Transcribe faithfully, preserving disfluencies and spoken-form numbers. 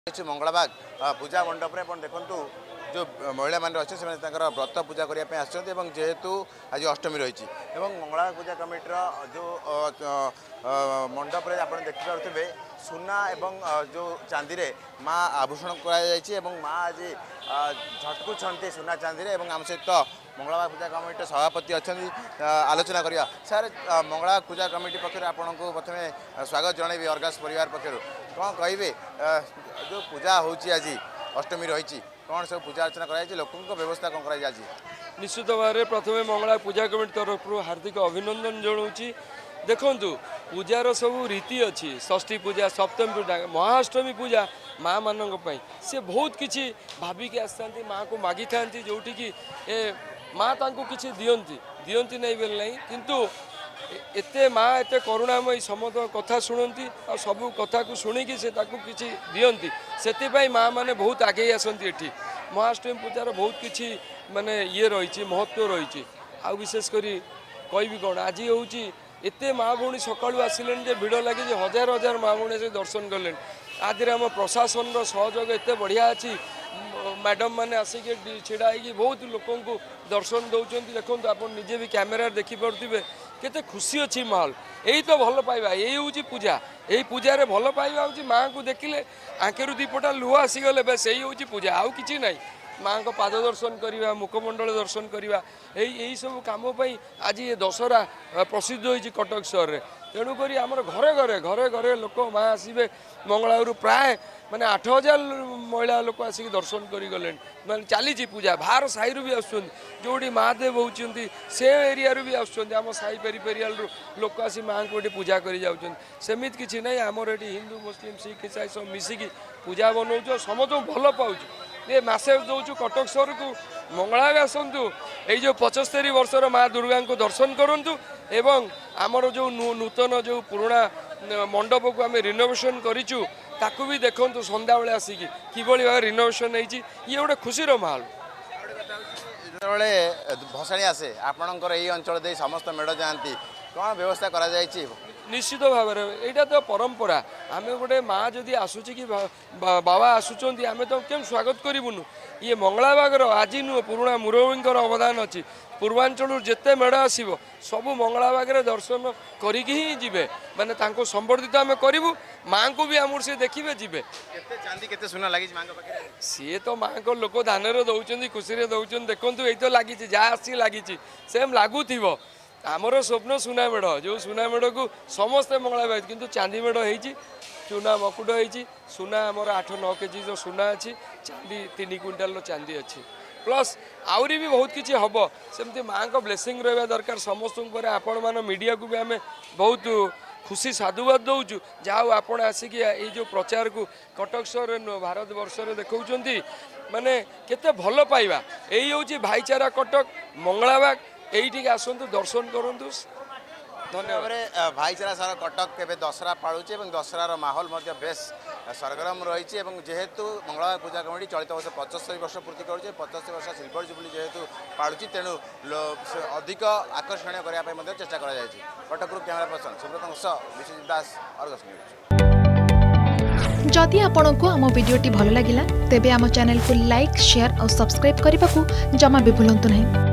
मंगलबाग पूजा मंडप देखु जो महिला मैंने अच्छे से व्रत पूजा करने जेहेतु आज अष्टमी रही मंगलबाग पूजा कमिटर जो मंडप आप देखिपे सुना एवं जो चांदी रे माँ आभूषण कर माँ आज झटकुंट सुना चांदी रे आम सहित मंगलबाग पूजा कमिटी सभापति अच्छा आलोचना करिया सर मंगलबाग पूजा कमिटी पक्षर आपन को प्रथम स्वागत जनइबी अर्गास परिवार पक्षर कौन कहे जो पूजा होची आज अष्टमी रही कौन सब पूजा अर्चना कर लोकों व्यवस्था कौन कर आज निश्चित भाव में प्रथम मंगलबाग पूजा कमिटी तरफ हार्दिक अभिनंदन जनाऊँगी देखु पूजार सब रीति अच्छी षष्ठी पूजा सप्तमी पूजा महाअष्टमी पूजा माँ मानों सी बहुत किसी भाविकी आसती माँ को मागी था जोटि कि ए माँ तांको किसी दियंती दियंती नहीं बेल नहीं किंतु एते माँ एते करुणामयी समस्त कथा शुणती आ सबू कथा को शुणिकी से किसी दियंती से माँ मैंने बहुत आगे आसती एठी महाअष्टमी पूजार बहुत किसी माने ये रही महत्व रही आ विशेषकर कहि कौन आज हूँ एते माँ भौणी सकाळु आसिले जे भिड़ लगे हजार हजार माँ भौणी से दर्शन कले आदि आम प्रशासन सहयोग एत बढ़िया अच्छी मैडम मैंने आसिक छिड़ा हो बहुत लोक दर्शन दौरान देखो आप निजे भी कैमेरा देखिपे केते खुशी अच्छी माहौल यही तो भल पाइबा यही हूँ पूजा यही पूजार भल पाइबा हूँ माँ को देखिले आंखेरु दीपटा लुह आसीगले बस यही हूँ पूजा आउ कि ना माँ को पाद दर्शन करवा मुखमंडल दर्शन करवा यही सब कम आज ये दशहरा प्रसिद्ध होती कटक सहर में तेणुक आम घरे घरे घरे घरे लोक माँ आसबे मंगलबार प्राय माने आठ हजार महिला लोक आसिक दर्शन करगले माने चली पूजा बाहर साई भी आसुँच जोड़ी महादेव होती से एरिया भी आम साई पेरीपेरियाल लोक आसी माँ को पूजा करमित किसी ना आमर ये हिंदू मुस्लिम सिख ईसाई सब मिसिकी पूजा बनाऊ समस्त भल पाऊँ ये मसे दौचु कटक सहर को मंगलबाग आसतु ये पचस्तरी वर्षर माँ दुर्गा को दर्शन करूँ एवं आमर जो नूतन जो पुराणा मंडप को आम रिनोवेशन करूँ ताकू भी देखु सन्ध्या बेले आसिकी कि भाव रिनोवेशन होती ये गोटे खुशीर माहौल जो भसाणी आसे आपणकर यही अंचल दे समस्त मेढ़ जाती कौन व्यवस्था करा जायछि निश्चित भाव में यहाँ तो परंपरा आम गोटे माँ जदि आसूची कि बाबा आसुँच आम तो क्यों स्वागत करूँ ये मंगलबागर आज नुह पुराणा मुरबींकर अवदान अच्छी पूर्वांचल जिते मेढ़ आसो सबू मंगलबागर दर्शन करिकी ही जीवे माने तांको संबर्धित आम करूँ माँ को भी आमर से देखिए जीवे सुना लगी सी तो माँ को लोक दान दौरान खुशी दौरान देखो ये तो लगी जहाँ आसी लगी सेम लगुथ आमर स्वप्न सुना मेढ़ जो सुना मेढ़ को समस्ते मंगलबाग किंतु चांदी मेढ़ होती चूना मकुट होती सुना आमर आठ नौ केजी जो सुना अच्छी चांदी तीन क्विंटाल चांदी अच्छी प्लस आहरी भी बहुत किसी हम सेमती माँ को ब्लेसिंग रहा दरकार समस्त आपण मान मीडिया को भी आम बहुत खुशी साधुवाद दौचु जहाँ आपण आसिक ये जो प्रचार को कटक सहर भारत वर्ष देखा माने केते भल पाइबा यही हूँ भाईचारा कटक मंगलबाग यही आसतु दर्शन करूँ धन्यवाद भाईचारा सहर कटक के दशहरा पालुचे दशहरार माहौल बेस सरगरम रही जेहेतु मंगलबाग पूजा कमिटी चलित वर्ष पचस्तरी वर्ष पूर्ति कर पचास वर्ष सिल्वर जुबली जेहेतु पालुची तेणु अधिक आकर्षणीय करने चेष्टा कर Cuttack camera person Subrat Biswajit Das Argus news. जदि आपंक आम भिडी भल लगा तेब आम चैनल को लाइक शेयर और सब्सक्राइब करने को जमा भी भूलु नहीं।